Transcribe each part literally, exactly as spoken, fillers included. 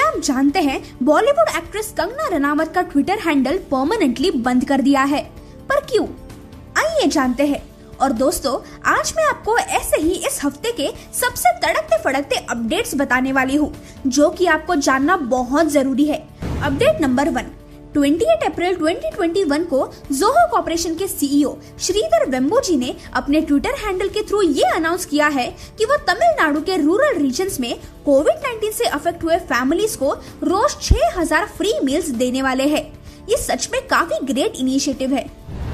आप जानते हैं बॉलीवुड एक्ट्रेस कंगना रनावत का ट्विटर हैंडल परमानेंटली बंद कर दिया है, पर क्यों? आइए जानते हैं। और दोस्तों, आज मैं आपको ऐसे ही इस हफ्ते के सबसे तड़कते फड़कते अपडेट्स बताने वाली हूँ, जो कि आपको जानना बहुत जरूरी है। अपडेट नंबर वन, अट्ठाईस अप्रैल दो हज़ार इक्कीस को जोहो कॉर्पोरेशन के सीईओ श्रीधर वेम्बुजी ने अपने ट्विटर हैंडल के थ्रू ये अनाउंस किया है कि वो तमिलनाडु के रूरल रीजन्स में कोविड नाइनटीन से अफेक्ट हुए फैमिलीज को रोज छह हज़ार फ्री मील्स देने वाले हैं। ये सच में काफी ग्रेट इनिशिएटिव है।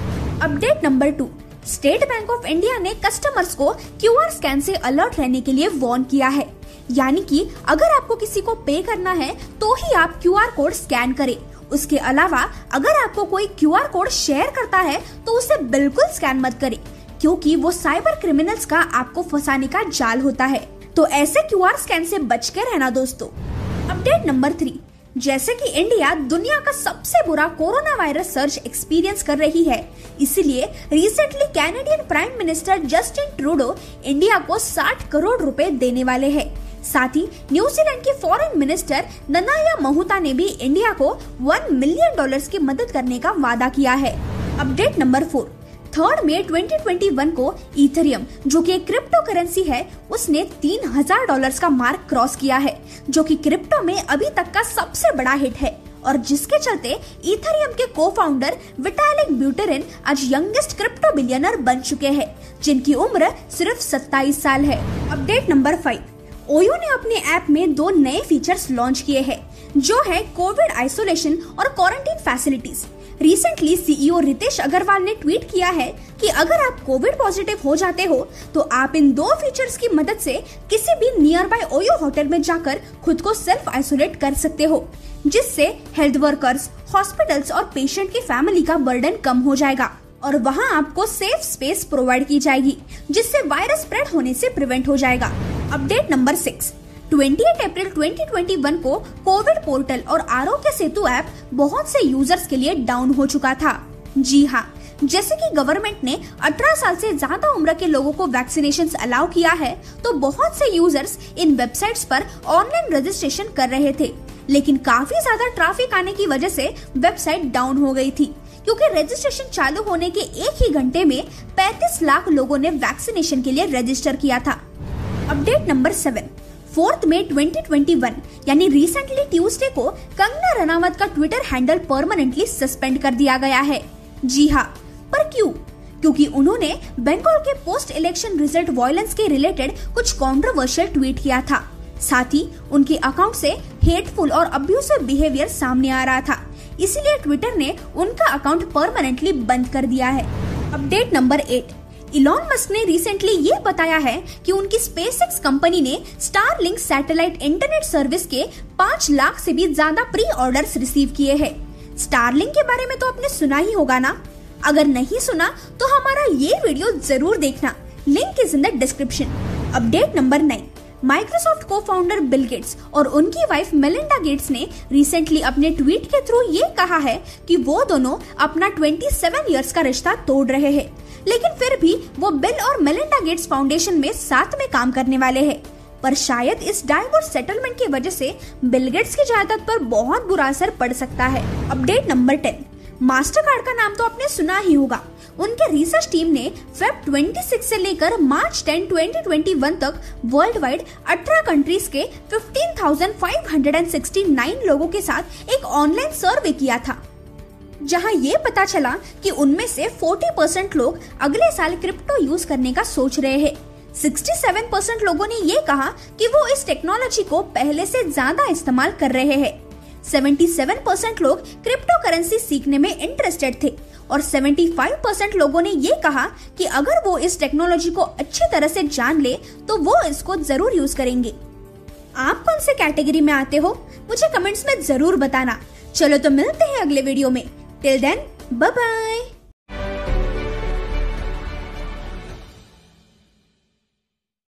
Update number two, State Bank of India ने कस्टमर्स को क्यूआर स्कैन से अलर्ट रहने के लिए वार्न किया है, यानी कि अगर आपको किसी को पे करना है तो ही आप क्यूआर कोड स्कैन करें। उसके अलावा अगर आपको कोई क्यूआर कोड शेयर करता है तो उसे बिल्कुल स्कैन मत करें, क्योंकि वो साइबर क्रिमिनल्स का आपको फंसाने का जाल होता है। तो ऐसे क्यूआर स्कैन से बच के रहना दोस्तों। अपडेट नंबर थ्री, जैसे कि इंडिया दुनिया का सबसे बुरा कोरोना वायरस सर्ज एक्सपीरियंस कर रही है, इसीलिए recently Canadian prime minister Justin Trudeau India को साठ करोड़ रुपए देने वाले हैं। साथ ही न्यूजीलैंड की फॉरेन मिनिस्टर ननाया महूता ने भी इंडिया को वन मिलियन डॉलर्स की मदद करने का वादा किया है। अपडेट नंबर फोर, थर्ड मई दो हज़ार इक्कीस को इथेरियम, जो कि एक क्रिप्टो करेंसी है, उसने तीन हज़ार डॉलर्स का मार्क क्रॉस किया है, जो कि क्रिप्टो में अभी तक का सबसे बड़ा हिट है, और जिसके चलते इथेरियम के को फाउंडर विटालिक ब्यूटेरिन आज यंगेस्ट क्रिप्टो बिलियनर बन चुके हैं, जिनकी उम्र सिर्फ सत्ताईस साल है। अपडेट नंबर फाइव, ओयो ने अपने ऐप में दो नए फीचर्स लॉन्च किए हैं, जो है कोविड आइसोलेशन और quarantine facilities. Recently CEO Ritesh Agarwal ने ट्वीट किया है कि अगर आप कोविड पॉजिटिव हो जाते हो तो आप इन दो फीचर्स की मदद से किसी भी नियर बाय ओयो होटल में जाकर खुद को सेल्फ आइसोलेट कर सकते हो, जिससे हेल्थ वर्कर्स, हॉस्पिटल्स और पेशेंट की फैमिली का बर्डन कम हो जाएगा और वहां आपको सेफ स्पेस प्रोवाइड की जाएगी, जिससे वायरस स्प्रेड होने से प्रिवेंट हो जाएगा। अपडेट नंबर सिक्स, अट्ठाईस अप्रैल दो हज़ार इक्कीस को कोविड पोर्टल और आरोग्य सेतु ऐप बहुत से यूजर्स के लिए डाउन हो चुका था। जी हाँ, जैसे कि गवर्नमेंट ने अठारह साल से ज्यादा उम्र के लोगों को वैक्सीनेशन अलाउ किया है, तो बहुत से यूजर्स इन वेबसाइट्स पर ऑनलाइन रजिस्ट्रेशन कर रहे थे, लेकिन काफी ज्यादा ट्रैफिक आने की वजह से वेबसाइट डाउन हो गई थी, क्योंकि रजिस्ट्रेशन चालू होने के एक ही घंटे में पैंतीस लाख लोगों ने वैक्सीनेशन के लिए रजिस्टर किया था। अपडेट नंबर सेवन, फोर्थ मई दो हज़ार इक्कीस यानी रिसेंटली ट्यूसडे को कंगना रनावत का ट्विटर हैंडल परमानेंटली सस्पेंड कर दिया गया है। जी हाँ, पर क्यों? क्योंकि उन्होंने बंगाल के पोस्ट इलेक्शन रिजल्ट वायलेंस के रिलेटेड कुछ कंट्रोवर्शियल ट्वीट किया था। साथ ही उनके अकाउंट से हेटफुल और अब्यूसिव बिहेवियर सामने आ रहा था, इसीलिए ट्विटर ने उनका अकाउंट परमानेंटली बंद कर दिया है। Update number eight, Elon Musk ने रिसेंटली ये बताया है कि उनकी स्पेसएक्स कंपनी ने स्टारलिंक सैटेलाइट इंटरनेट सर्विस के पाँच लाख से भी ज्यादा प्री ऑर्डर्स रिसीव किए हैं। स्टारलिंक के बारे में तो आपने सुना ही होगा ना? अगर नहीं सुना तो हमारा ये वीडियो जरूर देखना, link is in the description. Update number nine, Microsoft co founder Bill Gates और उनकी वाइफ मेलिंडा गेट्स ने रिसेंटली अपने ट्वीट के थ्रू ये कहा है कि वो दोनों अपना सत्ताईस इयर्स का रिश्ता तोड़ रहे हैं, लेकिन फिर भी वो बिल और मेलिंडा गेट्स फाउंडेशन में साथ में काम करने वाले हैं। पर शायद इस डाइवोर्स सेटलमेंट की वजह से बिल गेट्स की जायदाद पर बहुत बुरा असर पड़ सकता है। अपडेट नंबर टेन, मास्टरकार्ड का नाम तो आपने सुना ही होगा। उनके रिसर्च टीम ने फेब छब्बीस से लेकर मार्च टेन दो हज़ार इक्कीस तक वर्ल्ड वाइड अठारह कंट्रीज के पंद्रह हज़ार पाँच सौ उनहत्तर लोगों के साथ एक ऑनलाइन सर्वे किया था, जहां ये पता चला कि उनमें से चालीस परसेंट लोग अगले साल क्रिप्टो यूज करने का सोच रहे हैं। सड़सठ परसेंट लोगों ने ये कहा कि वो इस टेक्नोलॉजी को पहले से ज्यादा इस्तेमाल कर रहे हैं। सतहत्तर परसेंट लोग क्रिप्टो करेंसी सीखने में इंटरेस्टेड थे और पचहत्तर परसेंट लोगों ने ये कहा कि अगर वो इस टेक्नोलॉजी को अच्छी तरह से जान ले तो वो इसको जरूर यूज करेंगे। आप कौन से कैटेगरी में आते हो, मुझे कमेंट्स में जरूर बताना। चलो तो मिलते हैं अगले वीडियो में। Till then, bye bye.